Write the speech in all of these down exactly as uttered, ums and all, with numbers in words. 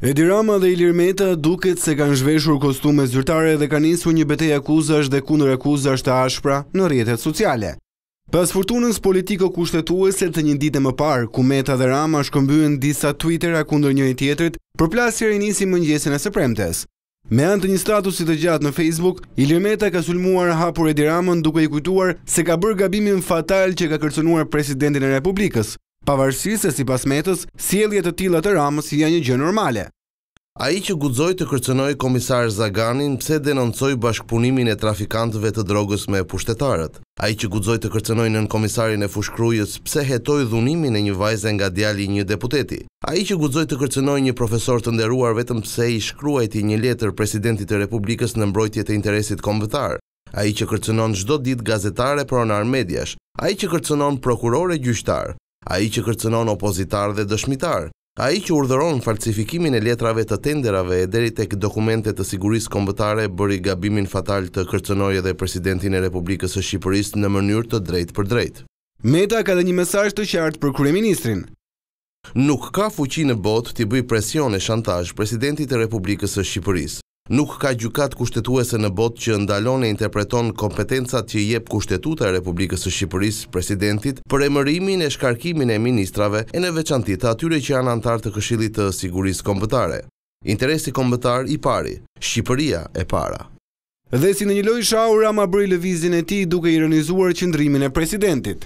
Edi Rama dhe Ilir Meta duket se kanë zhveshur kostume zyrtare dhe ka nisur një betejë akuzash dhe kundër akuzash të ashpra në rrjetet sociale. Pas fortunës politiko-kushtetuese të një dite më parë, ku Meta dhe Rama shkëmbyen disa Twittera kundër njëri tjetrit, përplasja i nisi mëngjesin e së premtes. Me anë të një statusi të gjatë në Facebook, Ilir Meta ka sulmuar hapur Edi Ramën duke i kujtuar se ka bërë gabimin fatal që ka kërcënuar presidentin e Republikës, pavarësisht se sipas Metës, sjelljet të tilla të Ramës janë një gjë normale. Ai që guxoi të kërcënoi komisar Zaganin pse denoncoi bashkëpunimin e trafikantëve të drogës me pushtetarët. Ai që guxoi të kërcënoi nën komisarin e Fushkrujës pse hetoi dhunimin e një vajze nga djali i një deputeti. Ai që guxoi të kërcënoi një profesor të nderuar vetëm pse i shkruajti një letër presidentit të Republikës në mbrojtje të interesit kombëtar. Ai që kërcënon çdo ditë gazetare pronar mediash. Ai që kërcënon prokuror e gjyqtar. Ai që kërcënon opozitar dhe dëshmitar. Ai që urdhëron falsifikimin e letrave të tenderave e deri tek dokumentet të sigurisë kombëtare bëri gabimin fatal të kërcënojë edhe presidentin e Republikës së Shqipërisë në mënyrë të drejtë për drejtë. Meta ka dhe një mesazh të qartë për kryeministrin. Nuk ka fuqi në botë t'i bëj presion e shantazh presidentit të Republikës së Shqipërisë. Nuk ka gjykat kushtetuese në botë që ndalon e interpreton kompetencat që i jep Kushtetuta e Republikës së Shqipërisë presidentit për emërimin e shkarkimin e ministrave e në veçanti të atyre që janë antar të Këshillit të Sigurisë Kombëtare. Interesi kombëtar i pari, Shqipëria e para. Dhe si në një lojë shahu, Rama bëri lëvizjen e tij duke ironizuar qëndrimin e presidentit.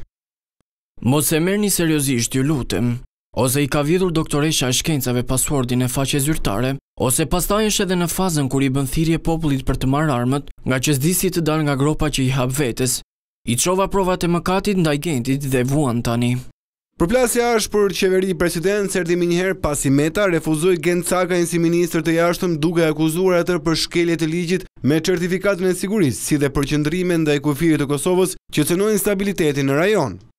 Mos e merrni seriozisht, ju lutem. Ose i ka vjedhur doktoresha e shkencave paswordin e faqe zyrtare, ose pastaj është edhe në fazën kur i bën thirrje popullit për të marrë armët, nga që s'di si të dal nga gropa që i hap vetes. I çova provat e mëkatit ndaj Gentit dhe vuan tani. Përplasja është për qeveri president erdhi më njëherë pasi Meta refuzoi Gent Sakajin si ministër të jashtëm duke akuzuar atë për shkelje të ligjit me certifikatën e sigurisë, si dhe për qëndrime ndaj kufirit të Kosovës që cënojnë stabilitetin në rajon.